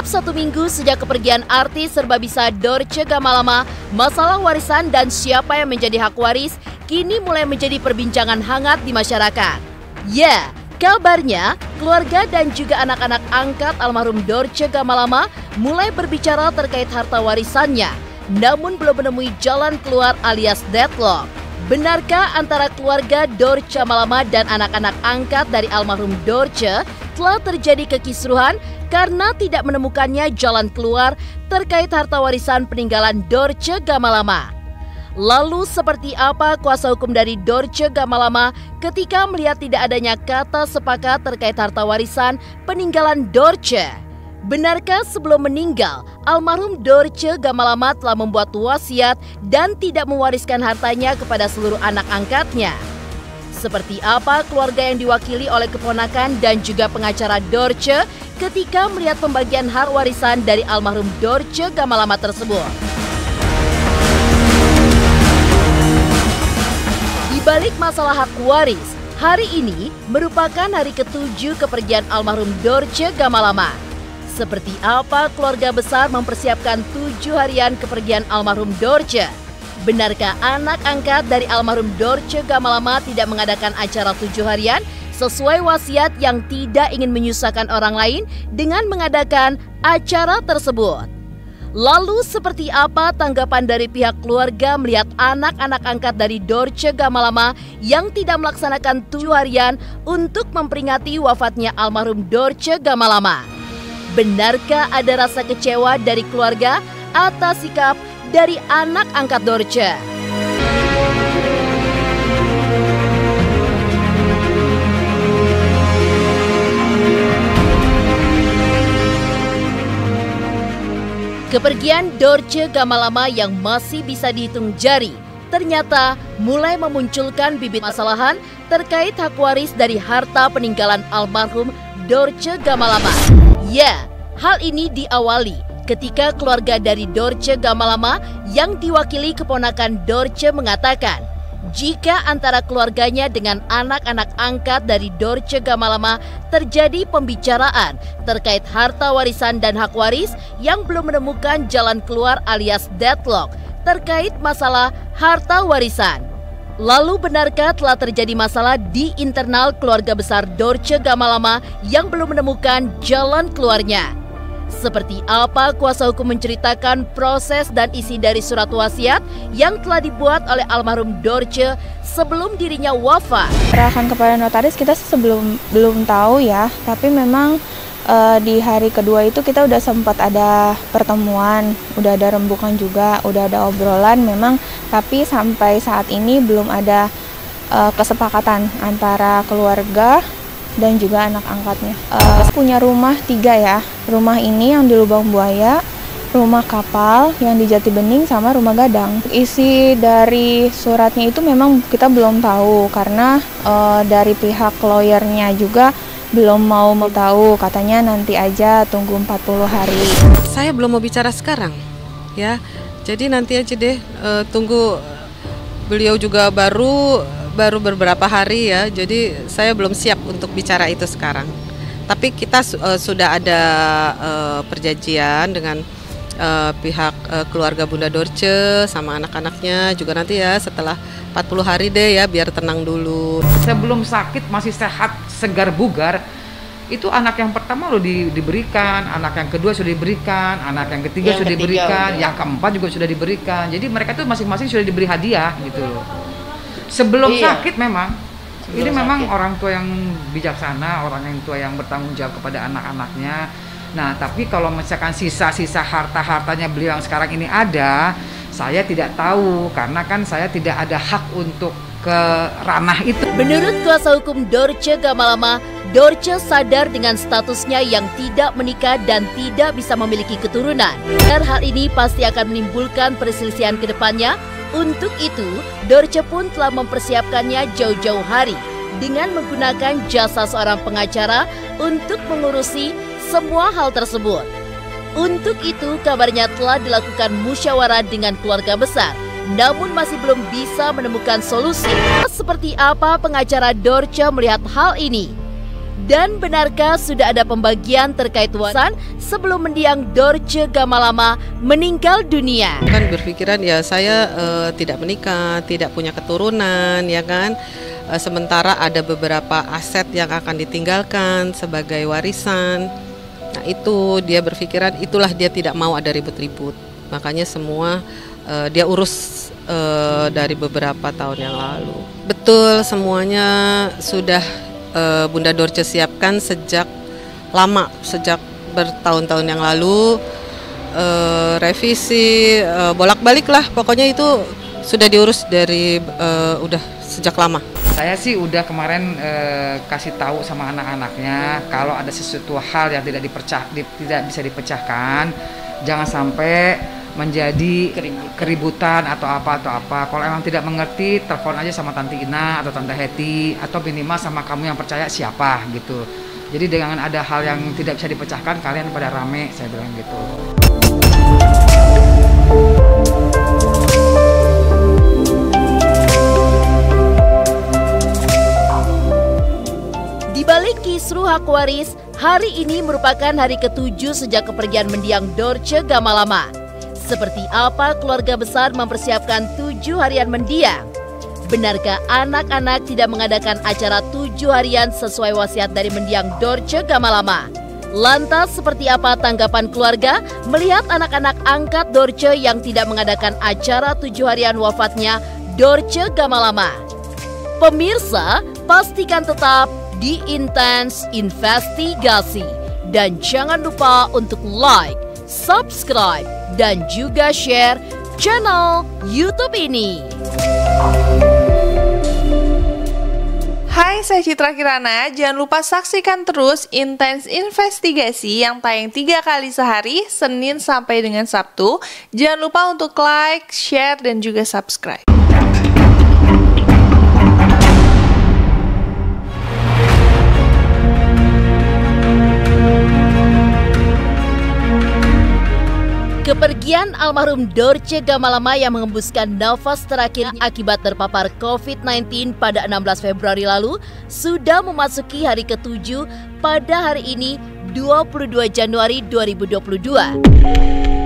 1 minggu sejak kepergian artis serbabisa Dorce Gamalama, masalah warisan dan siapa yang menjadi hak waris kini mulai menjadi perbincangan hangat di masyarakat. Ya, kabarnya keluarga dan juga anak-anak angkat almarhum Dorce Gamalama mulai berbicara terkait harta warisannya, namun belum menemui jalan keluar alias deadlock. Benarkah antara keluarga Dorce Gamalama dan anak-anak angkat dari almarhum Dorce telah terjadi kekisruhan karena tidak menemukannya jalan keluar terkait harta warisan peninggalan Dorce Gamalama? Lalu seperti apa kuasa hukum dari Dorce Gamalama ketika melihat tidak adanya kata sepakat terkait harta warisan peninggalan Dorce? Benarkah sebelum meninggal, almarhum Dorce Gamalama telah membuat wasiat dan tidak mewariskan hartanya kepada seluruh anak angkatnya? Seperti apa keluarga yang diwakili oleh keponakan dan juga pengacara Dorce ketika melihat pembagian hak warisan dari almarhum Dorce Gamalama tersebut? Di balik masalah hak waris, hari ini merupakan hari ke-7 kepergian almarhum Dorce Gamalama. Seperti apa keluarga besar mempersiapkan 7 harian kepergian almarhum Dorce? Benarkah anak angkat dari almarhum Dorce Gamalama tidak mengadakan acara 7 harian sesuai wasiat yang tidak ingin menyusahkan orang lain dengan mengadakan acara tersebut? Lalu seperti apa tanggapan dari pihak keluarga melihat anak-anak angkat dari Dorce Gamalama yang tidak melaksanakan 7 harian untuk memperingati wafatnya almarhum Dorce Gamalama? Benarkah ada rasa kecewa dari keluarga atas sikap dari anak angkat Dorce? Kepergian Dorce Gamalama yang masih bisa dihitung jari ternyata mulai memunculkan bibit masalahan terkait hak waris dari harta peninggalan almarhum Dorce Gamalama. Ya, hal ini diawali ketika keluarga dari Dorce Gamalama yang diwakili keponakan Dorce mengatakan jika antara keluarganya dengan anak-anak angkat dari Dorce Gamalama terjadi pembicaraan terkait harta warisan dan hak waris yang belum menemukan jalan keluar alias deadlock terkait masalah harta warisan. Lalu benarkah telah terjadi masalah di internal keluarga besar Dorce Gamalama yang belum menemukan jalan keluarnya? Seperti apa kuasa hukum menceritakan proses dan isi dari surat wasiat yang telah dibuat oleh almarhum Dorce sebelum dirinya wafat? Serahkan kepada notaris kita belum tahu ya, tapi memang di hari kedua itu kita udah sempat ada pertemuan, udah ada rembukan juga, udah ada obrolan memang, tapi sampai saat ini belum ada kesepakatan antara keluarga dan juga anak angkatnya. Punya rumah 3 ya, rumah ini yang di Lubang Buaya, rumah kapal yang di Jati Bening, sama rumah Gadang. Isi dari suratnya itu memang kita belum tahu karena dari pihak lawyernya juga belum mau tahu, katanya nanti aja tunggu 40 hari. Saya belum mau bicara sekarang ya, jadi nanti aja deh, tunggu, beliau juga baru beberapa hari ya, jadi saya belum siap untuk bicara itu sekarang. Tapi kita sudah ada perjanjian dengan pihak keluarga Bunda Dorce sama anak-anaknya juga nanti ya setelah 40 hari deh ya, biar tenang dulu. Sebelum sakit masih sehat, segar bugar, itu anak yang pertama loh diberikan, anak yang kedua sudah diberikan, anak yang ketiga sudah diberikan, yang keempat juga sudah diberikan. Jadi mereka tuh masing-masing sudah diberi hadiah gitu loh. Sebelum sakit memang. Ini memang orang tua yang bijaksana, orang yang tua yang bertanggung jawab kepada anak-anaknya. Nah, tapi kalau misalkan sisa-sisa harta-hartanya beliau yang sekarang ini ada, saya tidak tahu karena kan saya tidak ada hak untuk ke ranah itu. Menurut kuasa hukum Dorce Gamalama, Dorce sadar dengan statusnya yang tidak menikah dan tidak bisa memiliki keturunan. Dan hal ini pasti akan menimbulkan perselisihan ke depannya. Untuk itu, Dorce pun telah mempersiapkannya jauh-jauh hari dengan menggunakan jasa seorang pengacara untuk mengurusi semua hal tersebut. Untuk itu, kabarnya telah dilakukan musyawarah dengan keluarga besar, namun masih belum bisa menemukan solusi. Seperti apa pengacara Dorce melihat hal ini? Dan benarkah sudah ada pembagian terkait warisan sebelum mendiang Dorce Gamalama meninggal dunia? Kan berpikiran ya saya tidak menikah, tidak punya keturunan, ya kan. Sementara ada beberapa aset yang akan ditinggalkan sebagai warisan. Nah itu dia berpikiran, itulah dia tidak mau ada ribut-ribut. Makanya semua dia urus dari beberapa tahun yang lalu. Betul, semuanya sudah Bunda Dorce siapkan sejak lama, sejak bertahun-tahun yang lalu. Revisi, bolak-balik lah, pokoknya itu sudah diurus dari udah sejak lama. Saya sih udah kemarin kasih tahu sama anak-anaknya kalau ada sesuatu hal yang tidak bisa dipecahkan, jangan sampai menjadi keributan atau apa. Kalau emang tidak mengerti, telepon aja sama Tante Ina atau Tante Heti, atau minimal sama kamu yang percaya siapa gitu. Jadi dengan ada hal yang tidak bisa dipecahkan, kalian pada rame, saya bilang gitu. Di balik kisruh hak waris, hari ini merupakan hari ke-7 sejak kepergian mendiang Dorce Gamalama. Seperti apa keluarga besar mempersiapkan 7 harian mendiang? Benarkah anak-anak tidak mengadakan acara 7 harian sesuai wasiat dari mendiang Dorce Gamalama? Lantas seperti apa tanggapan keluarga melihat anak-anak angkat Dorce yang tidak mengadakan acara 7 harian wafatnya Dorce Gamalama? Pemirsa, pastikan tetap di Intens Investigasi. Dan jangan lupa untuk like, subscribe, dan juga share channel YouTube ini. Hai, saya Citra Kirana. Jangan lupa saksikan terus Intens Investigasi yang tayang 3 kali sehari, Senin sampai dengan Sabtu. Jangan lupa untuk like, share, dan juga subscribe. Kepergian almarhum Dorce Gamalama yang mengembuskan nafas terakhir akibat terpapar COVID-19 pada 16 Februari lalu sudah memasuki hari ke-7 pada hari ini 22 Januari 2022.